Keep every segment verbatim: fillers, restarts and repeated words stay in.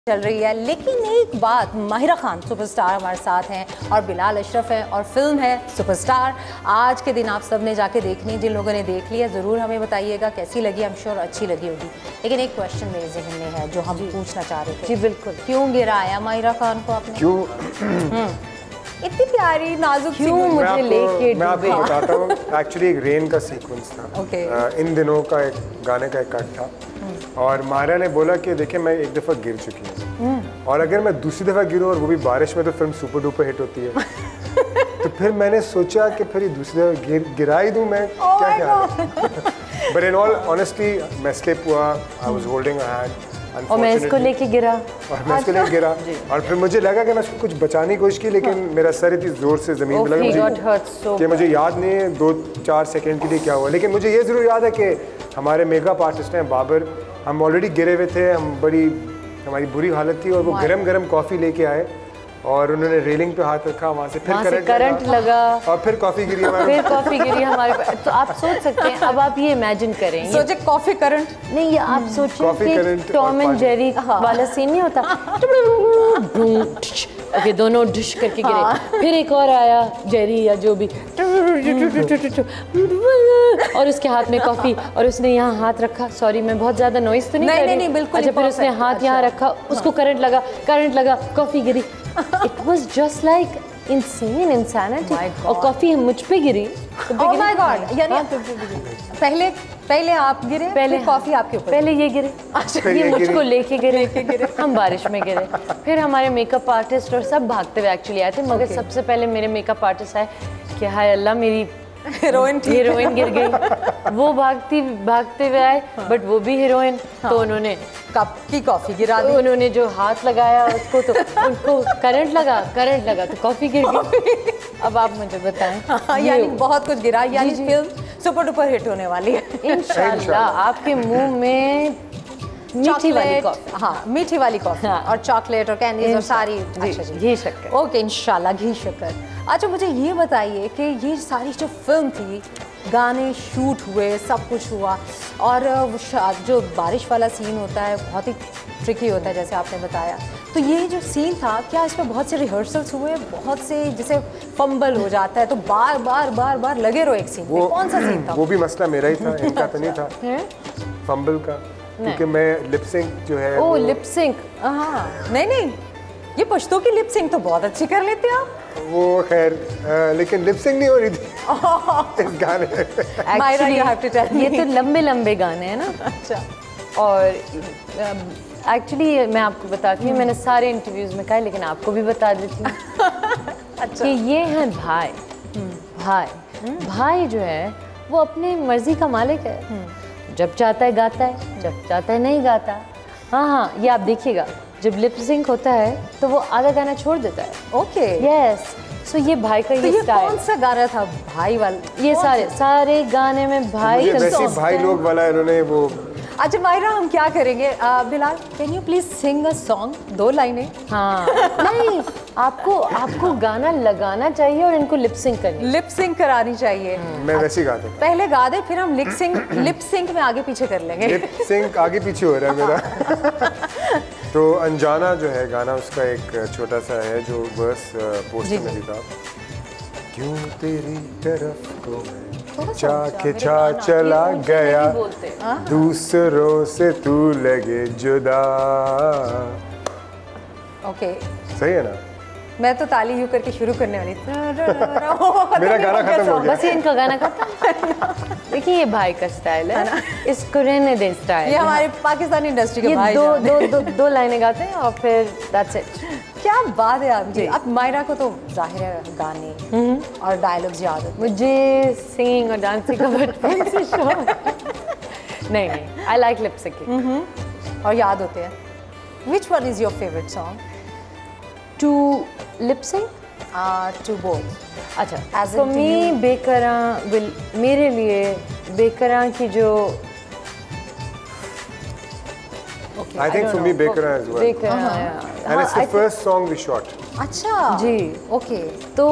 चल रही है। लेकिन एक बात, माहिरा खान सुपरस्टार हमारे साथ हैं और बिलाल अशरफ हैं और फिल्म है सुपरस्टार। आज के दिन आप सब ने जाके देखनी, जिन लोगों ने देख लिया ज़रूर हमें बताइएगा कैसी लगी। आई एम श्योर अच्छी लगी होगी। लेकिन एक क्वेश्चन मेरे जहन में है जो हम पूछना चाह रहे थे। जी बिल्कुल। क्यों गिराया माहिरा खान को आपने? क्यों इतनी प्यारी नाजुक सी क्यों मुझे लेके मैं आपको बताता हूँ। एक्चुअली एक रेन का सीक्वेंस था। okay. uh, इन दिनों का एक गाने का एक कट था और माहिरा ने बोला कि देखिए मैं एक दफ़ा गिर चुकी हूँ और अगर मैं दूसरी दफ़ा गिरूँ और वो भी बारिश में तो फिल्म सुपर डुपर हिट होती है। तो फिर मैंने सोचा कि फिर ये दूसरी दफ़ा गिर गिरा ही दूँ मैं। oh क्या क्या बट इन ऑल ऑनेस्टली मैं स्लिप हुआ। I was holding a hand और मैं इसको लेके गिरा और मैं इसको लेके गिरा और फिर मुझे लगा कि मैं उसको कुछ बचाने की कोशिश की लेकिन मेरा सर इतनी जोर से ज़मीन पे लगा मुझे so कि मुझे याद नहीं है दो चार सेकंड के लिए क्या हुआ। लेकिन मुझे ये ज़रूर याद है कि हमारे मेकअप आर्टिस्ट हैं बाबर, हम ऑलरेडी गिरे हुए थे, हम बड़ी हमारी बुरी हालत थी और वो गरम गरम कॉफ़ी लेके आए और उन्होंने रेलिंग पे हाथ रखा, वहाँ से फिर वहाँ करंट, से करंट लगा, लगा और फिर कॉफ़ी गिरी हमारे फिर कॉफ़ी गिरी हमारे पास। तो आप सोच सकते हैं, अब आप ये इमेजिन करें, सोचे कॉफ़ी करंट नहीं, ये आप सोचिए कि टॉम एंड जेरी वाला सीन नहीं होता। ओके, दोनों डिश करके गिरे, फिर एक और आया जेरी या जो भी और उसके हाथ में कॉफ़ी और उसने यहाँ हाथ रखा। सॉरी मैं बहुत ज़्यादा नॉइस तो नहीं कर रही। नहीं बिल्कुल। अच्छा, फिर उसने हाथ यहाँ रखा, उसको करंट लगा, करंट लगा, कॉफ़ी गिरी। It was just like insane insanity. और कॉफ़ी मुझ पे गिरी। Oh my God! यानी पहले पहले आप गिरे, पहले कॉफ़ी आपके ऊपर, पहले ये गिरे, ये मुझको लेके गिरे, गिरे हम बारिश में गिरे। फिर हमारे मेकअप आर्टिस्ट और सब भागते हुए एक्चुअली आए थे, मगर सबसे पहले मेरे मेकअप आर्टिस्ट आए कि हाय अल्लाह मेरी हीरोइन हीरोइन गिर गई। वो भागती भागते हुए आए, बट वो भी हीरोइन। तो उन्होंने कप की कॉफ़ी गिरा दी। उन्होंने जो हाथ लगाया उसको तो उनको करंट लगा, करंट लगा तो कॉफ़ी गिर गई। अब आप मुझे बताएं। यानी बहुत कुछ गिरा, यानी फिल्म सुपर डुपर हिट होने वाली है इंशाल्लाह। आपके मुंह में मीठी वाली कॉफ़ी, हाँ मीठी वाली कॉफ़ी और चॉकलेट और कैंडीज और सारी घी शक्कर। ओके इंशाल्लाह घी शक्कर। अच्छा मुझे ये बताइए कि ये सारी जो फिल्म थी, गाने शूट हुए, सब कुछ हुआ और जो बारिश वाला सीन होता है बहुत ही ट्रिकी होता है जैसे आपने बताया, तो ये जो सीन था क्या इसमें बहुत से रिहर्सल्स हुए, बहुत से जैसे फंबल हो जाता है तो बार बार बार बार लगे रहो एक सीन में? कौन सा सीन था? वो भी मसला मेरा ही था, इनका तो नहीं था फंबल का, क्योंकि मैं लिप सिंक जो है ओ लिप सिंक, हाँ नहीं नहीं ये पश्तो की लिप सिंक तो बहुत अच्छी कर लेते हैं आप। वो खैर लेकिन लिप सिंक नहीं हो रही थी इस गाने में। Maira you have to tell me. ये तो लंबे लंबे गाने हैं ना। अच्छा। और एक्चुअली मैं आपको बताती हूँ, मैंने सारे इंटरव्यूज में कहा लेकिन आपको भी बता देती हूँ अच्छा। कि ये हैं भाई भाई भाई जो है वो अपनी मर्जी का मालिक है, जब चाहता है गाता है, जब चाहता है नहीं गाता। हाँ हाँ ये आप देखिएगा, जब लिप सिंक होता है तो वो आधा गाना छोड़ देता है। ओके यस, सो ये भाई का तो ये स्टाइल। कौन सा गाना था भाई वाला? ये सारे सारे गाने में भाई का वैसे भाई लोग वाला इन्होंने वो। अच्छा मायरा हम क्या करेंगे, ah, Bilal can you please sing a song, दो लाइनें? हाँ नहीं, आपको आपको गाना लगाना चाहिए और इनको लिप सिंक करनी, लिप सिंक करानी चाहिए। मैं वैसे ही गा दूँ, पहले गा दे फिर हम लिप सिंक लिप सिंक में आगे पीछे कर लेंगे। लिप सिंक आगे पीछे हो रहा है मेरा तो अनजाना जो है गाना, उसका एक छोटा सा है जो वर्स पोस्टर में भी था। क्यों तेरी तरफ को मैं खिंचा चला गया, दूसरों से तू लगे जुदा। ओके सही है ना? मैं तो ताली यूं करके शुरू करने वाली थी। मेरा गाना खत्म हो गया। बस ये इनका गाना खत्म। देखिए ये भाई का स्टाइल है, इसको रहने दे स्टाइल। ये हमारे पाकिस्तानी इंडस्ट्री के भाई दो दो दो दो लाइनें गाते हैं और फिर दैट्स इट। क्या बात है आप जी। अब मायरा को तो जाहिर है गाने और डायलॉग्स याद होते हैं। मुझे सिंगिंग और डांसिंग का बचपन से शौक नहीं नहीं आई लाइक लिप सिंकिंग और याद होते हैं। Which one is your favourite song? To lip sync to both? अच्छा, तो मी बेकरां विल, मेरे लिए बेकरां की जो Okay, I think I for know. me Bekara as well. Bekara, uh-huh. yeah. And it's the I first song we shot. अच्छा जी okay तो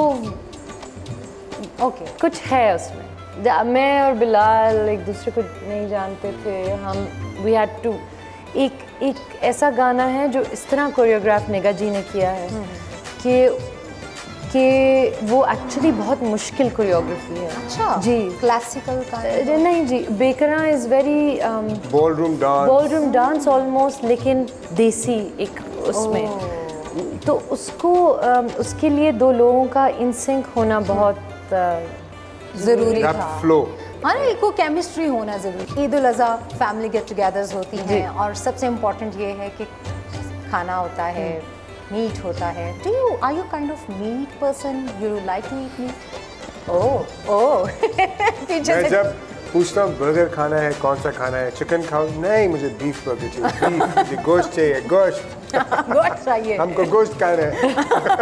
okay कुछ है उसमें। मैं और बिलाल एक दूसरे को नहीं जानते थे, हम वी हैड टू एक एक ऐसा गाना है जो इस तरह कोरियोग्राफ निगा जी ने किया है कि कि वो एक्चुअली बहुत मुश्किल कोरियोग्राफी है। अच्छा जी, क्लासिकल का नहीं जी, बेकरा is very ballroom dance ballroom dance almost, लेकिन देसी एक उसमें। तो उसको um, उसके लिए दो लोगों का इन सिंक होना बहुत uh, ज़रूरी था। फ्लो, हाँ ना, एक वो केमिस्ट्री होना ज़रूरी। Eid ul Azha family get togethers होती हैं और सबसे इम्पोर्टेंट ये है कि खाना होता है, मीट होता है। Do you are you kind of meat person, you like to eat meat? Oh oh पीछे मैं से जब पूछता हूँ बर्गर खाना है, कौन सा खाना है, चिकन खाओ, नहीं मुझे बीफ बर्गर चाहिए, बीफ, मुझे गोश्त चाहिए, गोश्त गोश्त चाहिए, हमको गोश्त खाना है।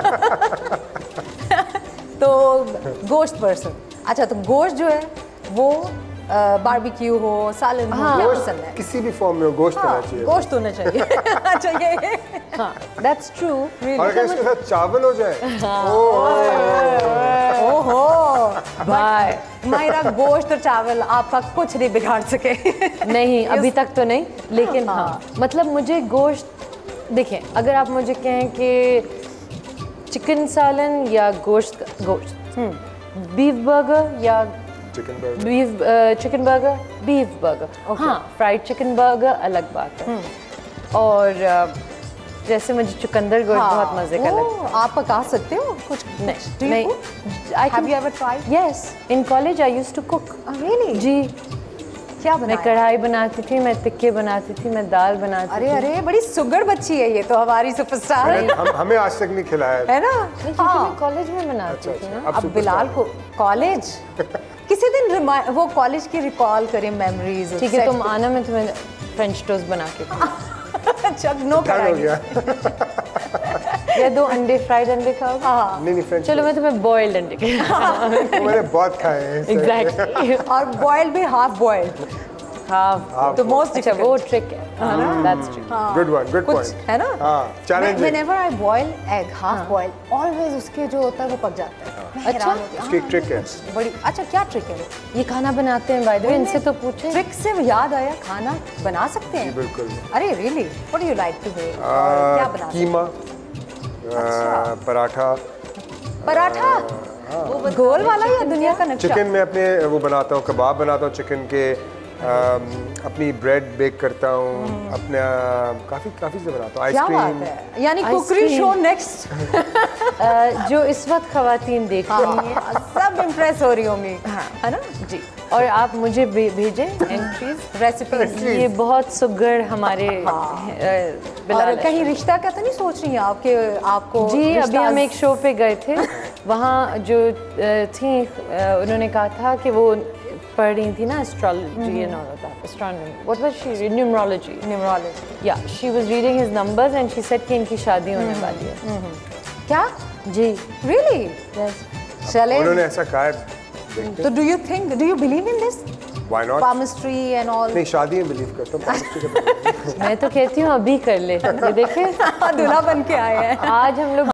तो गोश्त पर्सन। अच्छा, तो गोश्त जो है वो बारबेक्यू हो, सालन हो, क्या पसंद है? किसी भी फॉर्म में हो, गोश्त होना चाहिए। गोश्त होना चाहिए। अच्छा, ये हाँ, दैट्स ट्रू। और अगर इसके साथ चावल हो जाए, ओहो भाई, मायरा, गोश्त और चावल आपका कुछ नहीं बिगाड़ सके। नहीं, अभी तक तो नहीं, लेकिन हाँ, मतलब मुझे गोश्त, देखें, अगर आप मुझे कहें कि चिकन सालन या गोश्त गोश्त बीफ बर्गर या chicken burger, beef chicken burger, beef burger, हाँ, फ्राइड चिकन बर्गर अलग बात है। और uh, जैसे मुझे चुकंदर गोश्त हाँ, बहुत मजे का लगता है। आप पका सकते हो कुछ? नहीं, नहीं। I Have can- you ever tried? Yes, in college I used to cook. Oh, really? जी, क्या मैं बनाया? कढ़ाई बनाती थी, मैं टिक्के बनाती थी, मैं दाल बनाती अरे थी। अरे, बड़ी सुगर बच्ची है ये तो, हमारी सुपरस्टार हम हमें आज तक नहीं खिलाया। है ना? नहीं, क्योंकि हाँ। मैं कॉलेज में बनाती अच्छा, थी ना। अच्छा, अब बिलाल को कॉलेज किसी दिन रिमा- वो कॉलेज की रिकॉल करें मेमोरीज। ठीक है, तुम आना, मैं तुम्हें फ्रेंच टोस्ट बना के खिलाऊंगी। अच्छा, नो डन हो कराएंगे। गया। या दो अंडे, फ्राइड अंडे खाओगे? हाँ, नहीं नहीं फ्रेंच चलो, मैं तुम्हें बॉइल्ड अंडे खिलाऊंगी। वो मैंने बहुत खाए हैं। एग्जैक्टली। और बॉइल्ड भी हाफ बॉइल्ड, हाँ, तो मोस्ट अच्छा, वो ट्रिक है। That's true. Good one, good कुछ पॉइंट है ना? हाँ, challenging. Whenever I boil egg, half boil, always उसके जो होता है वो पक जाता है। मैं अच्छा, हैरान होती हूँ। उसकी एक ट्रिक है। बड़ी अच्छा, क्या ट्रिक है? ये खाना बनाते हैं बाय द वे, इनसे तो पूछे। ट्रिक से याद आया, खाना बना सकते हैं? बिल्कुल। अरे really, what do you like to make? और क्या बनाते हैं? कीमा, आ, पराठा, पराठा, वो गोल वाला या दुनिया का नक्शा? चिकन में अपने वो बनाता हूँ, कबाब बनाता हूँ चिकन के, अम, अपनी ब्रेड बेक करता हूँ, अपना काफ़ी काफ़ी से बनाता हूँ, क्या बात आइसक्रीम। है, यानी cookery ice cream. Show next. Uh, जो इस वक्त खवातीन देख रही हैं। हाँ, सब इम्प्रेस हो रही होंगी, है ना? जी, और आप मुझे भे- भेजें एंट्रीज, रेसिपीज। ये बहुत सुगर हमारे अ, बिलाल और है। कहीं रिश्ता का तो नहीं सोच रही हैं आप कि आपको? जी, अभी रिश्ता- हम एक शो पे गए थे, वहाँ जो अ, थी, अ, उन्होंने कहा था कि वो पढ़ रही थी ना astrology and all of that, astronomy, what was she, numerology, numerology. या she was reading his numbers and she said कि इनकी शादी होने वाली है। क्या? जी, रियली? यस। चले, उन्होंने ऐसा कहा है, देखते तो do you think, do you believe in this why not. Palmistry and all? नहीं, शादी में बिलीव करता हूँ, palmistry का बिलीव नहीं। मैं तो कहती हूँ अभी कर ले, ये देखिए दूल्हा बन के आए हैं। आज हम लोग